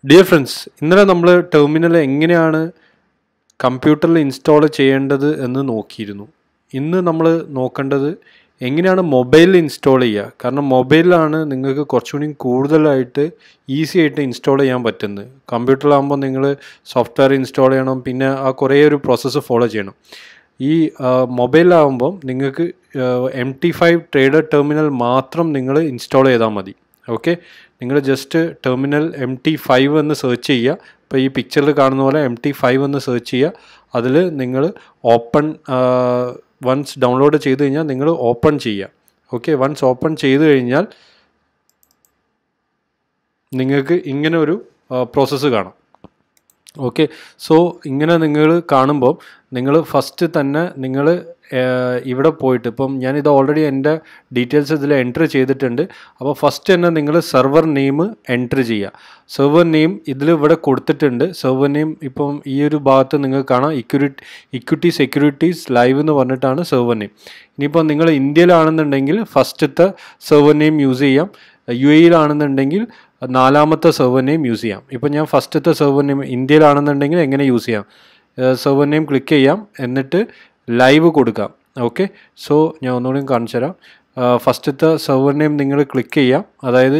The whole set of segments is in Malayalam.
ഡിയർ ഫ്രണ്ട്സ്, ഇന്നലെ നമ്മൾ ടെർമിനൽ എങ്ങനെയാണ് കമ്പ്യൂട്ടറിൽ ഇൻസ്റ്റാൾ ചെയ്യേണ്ടത് എന്ന് നോക്കിയിരുന്നു. ഇന്ന് നമ്മൾ നോക്കേണ്ടത് എങ്ങനെയാണ് മൊബൈലിൽ ഇൻസ്റ്റാൾ ചെയ്യുക. കാരണം മൊബൈലിലാണ് നിങ്ങൾക്ക് കുറച്ചുകൂടി കൂടുതലായിട്ട് ഈസി ആയിട്ട് ഇൻസ്റ്റാൾ ചെയ്യാൻ പറ്റുന്നത്. കമ്പ്യൂട്ടറിലാകുമ്പോൾ നിങ്ങൾ സോഫ്റ്റ്വെയർ ഇൻസ്റ്റാൾ ചെയ്യണം, പിന്നെ ആ കുറേ ഒരു പ്രോസസ്സ് ഫോളോ ചെയ്യണം. ഈ മൊബൈലിലാകുമ്പം നിങ്ങൾക്ക് MT5 ട്രേഡർ ടെർമിനൽ മാത്രം നിങ്ങൾ ഇൻസ്റ്റാൾ ചെയ്താൽ മതി. ഓക്കെ, നിങ്ങൾ ജസ്റ്റ് ടെർമിനൽ MT5 എന്ന് സെർച്ച് ചെയ്യുക. ഇപ്പോൾ ഈ പിക്ചറിൽ കാണുന്ന പോലെ MT5 എന്ന് സെർച്ച് ചെയ്യുക. അതിൽ നിങ്ങൾ ഓപ്പൺ വൺസ് ഡൗൺലോഡ് ചെയ്ത് കഴിഞ്ഞാൽ നിങ്ങൾ ഓപ്പൺ ചെയ്യുക. ഓക്കെ, വൺസ് ഓപ്പൺ ചെയ്ത് കഴിഞ്ഞാൽ നിങ്ങൾക്ക് ഇങ്ങനെ ഒരു പ്രോസസ്സ് കാണാം. ഓക്കെ, സോ ഇങ്ങനെ നിങ്ങൾ കാണുമ്പോൾ നിങ്ങൾ ഫസ്റ്റ് തന്നെ നിങ്ങൾ ഇവിടെ പോയിട്ട്, ഇപ്പം ഞാനിത് ഓൾറെഡി എൻ്റെ ഡീറ്റെയിൽസ് ഇതിൽ എൻറ്റർ ചെയ്തിട്ടുണ്ട്. അപ്പോൾ ഫസ്റ്റ് തന്നെ നിങ്ങൾ സെർവർ നെയിം എൻറ്റർ ചെയ്യുക. സെർവർ നെയിം ഇതിൽ ഇവിടെ കൊടുത്തിട്ടുണ്ട്. സെർവർ നെയിം ഇപ്പം ഈ ഒരു ഭാഗത്ത് നിങ്ങൾക്ക് കാണാം, ഇക്വിറ്റി സെക്യൂരിറ്റീസ് ലൈവ് എന്ന് പറഞ്ഞിട്ടാണ് സെർവർ നെയിം. ഇനിയിപ്പോൾ നിങ്ങൾ ഇന്ത്യയിലാണെന്നുണ്ടെങ്കിൽ ഫസ്റ്റത്തെ സെർവർ നെയിം യൂസ് ചെയ്യാം. UAEയിലാണെന്നുണ്ടെങ്കിൽ നാലാമത്തെ സെർവർ നെയിം യൂസ് ചെയ്യാം. ഇപ്പോൾ ഞാൻ ഫസ്റ്റത്തെ സെർവർ നെയിം ഇന്ത്യയിലാണെന്നുണ്ടെങ്കിൽ എങ്ങനെ യൂസ് ചെയ്യാം, സെർവർ നെയിം ക്ലിക്ക് ചെയ്യാം, എന്നിട്ട് ലൈവ് കൊടുക്കാം. ഓക്കെ, സോ ഞാൻ ഒന്നുകൂടി കാണിച്ചു തരാം. ഫസ്റ്റത്തെ സെർവർ നെയിം നിങ്ങൾ ക്ലിക്ക് ചെയ്യാം, അതായത്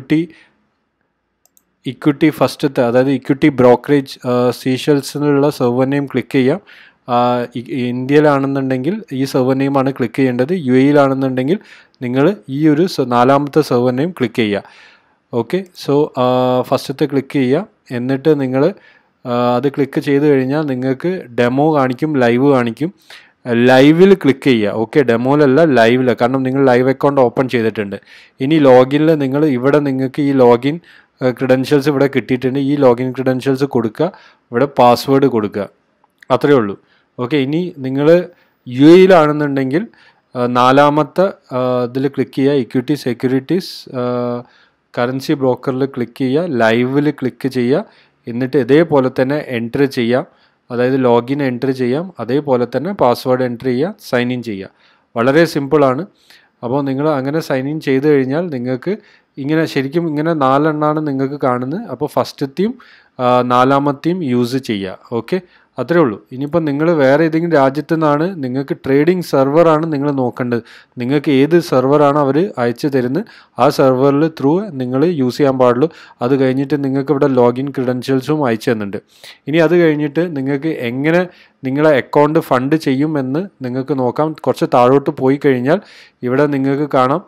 ഇക്വിറ്റി ഫസ്റ്റത്തെ, അതായത് ഇക്വിറ്റി ബ്രോക്കറേജ് സീഷെൽസിനുള്ള സെർവർ നെയിം ക്ലിക്ക് ചെയ്യാം. ഇന്ത്യയിലാണെന്നുണ്ടെങ്കിൽ ഈ സെർവർ നെയിമാണ് ക്ലിക്ക് ചെയ്യേണ്ടത്. UAEയിലാണെന്നുണ്ടെങ്കിൽ നിങ്ങൾ ഈ ഒരു നാലാമത്തെ സെർവർ നെയിം ക്ലിക്ക് ചെയ്യുക. ഓക്കെ, സോ ഫസ്റ്റത്തെ ക്ലിക്ക് ചെയ്യുക, എന്നിട്ട് നിങ്ങൾ അത് ക്ലിക്ക് ചെയ്ത് കഴിഞ്ഞാൽ നിങ്ങൾക്ക് ഡെമോ കാണിക്കും, ലൈവ് കാണിക്കും. ലൈവിൽ ക്ലിക്ക് ചെയ്യുക. ഓക്കെ, ഡെമോയിലല്ല, ലൈവിൽ, കാരണം നിങ്ങൾ ലൈവ് അക്കൗണ്ട് ഓപ്പൺ ചെയ്തിട്ടുണ്ട്. ഇനി ലോഗിനിൽ നിങ്ങൾ ഇവിടെ നിങ്ങൾക്ക് ഈ ലോഗിൻ ക്രെഡൻഷ്യൽസ് ഇവിടെ കിട്ടിയിട്ടുണ്ട്. ഈ ലോഗിൻ ക്രെഡൻഷ്യൽസ് കൊടുക്കുക, ഇവിടെ പാസ്വേഡ് കൊടുക്കുക, അത്രയേ ഉള്ളൂ. ഓക്കെ, ഇനി നിങ്ങൾ UAEയിലാണെന്നുണ്ടെങ്കിൽ നാലാമത്തെ ഇതിൽ ക്ലിക്ക് ചെയ്യുക, ഇക്വിറ്റി സെക്യൂരിറ്റീസ് കറൻസി ബ്രോക്കറിൽ ക്ലിക്ക് ചെയ്യുക, ലൈവിൽ ക്ലിക്ക് ചെയ്യുക, എന്നിട്ട് ഇതേപോലെ തന്നെ എൻറ്റർ ചെയ്യാം, അതായത് ലോഗിൻ എൻറ്റർ ചെയ്യാം, അതേപോലെ തന്നെ പാസ്വേഡ് എൻറ്റർ ചെയ്യുക, സൈൻ ഇൻ ചെയ്യുക. വളരെ സിമ്പിളാണ്. അപ്പോൾ നിങ്ങൾ അങ്ങനെ സൈൻ ഇൻ ചെയ്ത് കഴിഞ്ഞാൽ നിങ്ങൾക്ക് ഇങ്ങനെ ശരിക്കും ഇങ്ങനെ 4 എണ്ണമാണ് നിങ്ങൾക്ക് കാണുന്നത്. അപ്പോൾ ഫസ്റ്റത്തെയും നാലാമത്തെയും യൂസ് ചെയ്യുക. ഓക്കെ, അത്രേ ഉള്ളൂ. ഇനിയിപ്പോൾ നിങ്ങൾ വേറെ ഏതെങ്കിലും രാജ്യത്തു നിന്നാണ്, നിങ്ങൾക്ക് ട്രേഡിംഗ് സെർവറാണ് നിങ്ങൾ നോക്കേണ്ടത്. നിങ്ങൾക്ക് ഏത് സെർവറാണ് അവർ അയച്ചു തരുന്നത്, ആ സെർവറിൽ ത്രൂ നിങ്ങൾ യൂസ് ചെയ്യാൻ പാടുള്ളൂ. അത് കഴിഞ്ഞിട്ട് നിങ്ങൾക്ക് ഇവിടെ ലോഗിൻ ക്രെഡൻഷ്യൽസും അയച്ചു തരുന്നുണ്ട്. ഇനി അത് കഴിഞ്ഞിട്ട് നിങ്ങൾക്ക് എങ്ങനെ നിങ്ങളെ അക്കൗണ്ട് ഫണ്ട് ചെയ്യും എന്ന് നിങ്ങൾക്ക് നോക്കാം. കുറച്ച് താഴോട്ട് പോയി കഴിഞ്ഞാൽ ഇവിടെ നിങ്ങൾക്ക്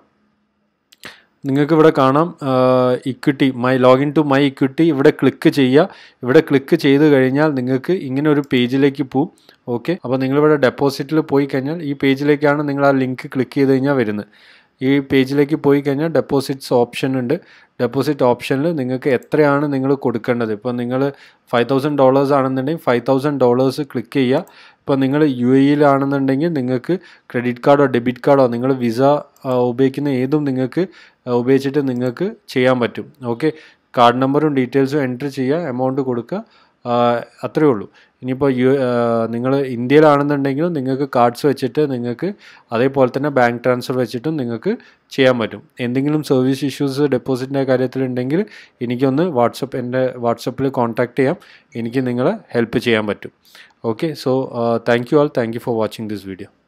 കാണാം equity login to my equity. ഇവിടെ ക്ലിക്ക് ചെയ്യുക. ഇവിടെ ക്ലിക്ക് ചെയ്ത് കഴിഞ്ഞാൽ നിങ്ങൾക്ക് ഇങ്ങനെ ഒരു പേജിലേക്ക് പോവും. ഓക്കെ, അപ്പോൾ നിങ്ങളിവിടെ ഡെപ്പോസിറ്റിൽ പോയി കഴിഞ്ഞാൽ ഈ പേജിലേക്കാണ് നിങ്ങൾ ആ ലിങ്ക് ക്ലിക്ക് ചെയ്ത് കഴിഞ്ഞാൽ വരുന്നത്. ഈ പേജിലേക്ക് പോയി കഴിഞ്ഞാൽ ഡെപ്പോസിറ്റ്സ് ഓപ്ഷൻ ഉണ്ട്. ഡെപ്പോസിറ്റ് ഓപ്ഷനിൽ നിങ്ങൾക്ക് എത്രയാണ് നിങ്ങൾ കൊടുക്കേണ്ടത്. ഇപ്പോൾ നിങ്ങൾ $5,000 ആണെന്നുണ്ടെങ്കിൽ $5,000 ക്ലിക്ക് ചെയ്യുക. ഇപ്പോൾ നിങ്ങൾ UAEയിലാണെന്നുണ്ടെങ്കിൽ നിങ്ങൾക്ക് ക്രെഡിറ്റ് കാർഡോ ഡെബിറ്റ് കാർഡോ നിങ്ങൾ വിസ ഉപയോഗിക്കുന്ന ഏതും നിങ്ങൾക്ക് ഉപയോഗിച്ചിട്ട് നിങ്ങൾക്ക് ചെയ്യാൻ പറ്റും. ഓക്കെ, കാർഡ് നമ്പറും ഡീറ്റെയിൽസും എൻറ്റർ ചെയ്യുക, എമൗണ്ട് കൊടുക്കുക, അത്രയേ ഉള്ളൂ. ഇനിയിപ്പോൾ നിങ്ങൾ ഇന്ത്യയിലാണെന്നുണ്ടെങ്കിലും നിങ്ങൾക്ക് കാർഡ്സ് വെച്ചിട്ട് നിങ്ങൾക്ക് അതേപോലെ തന്നെ ബാങ്ക് ട്രാൻസ്ഫർ വെച്ചിട്ടും നിങ്ങൾക്ക് ചെയ്യാൻ പറ്റും. എന്തെങ്കിലും സർവീസ് ഇഷ്യൂസ് ഡെപ്പോസിറ്റിൻ്റെ കാര്യത്തിലുണ്ടെങ്കിൽ എനിക്കൊന്ന് എൻ്റെ വാട്സപ്പിൽ കോൺടാക്റ്റ് ചെയ്യാം. എനിക്ക് നിങ്ങളെ ഹെൽപ്പ് ചെയ്യാൻ പറ്റും. Okay, so thank you for watching this video.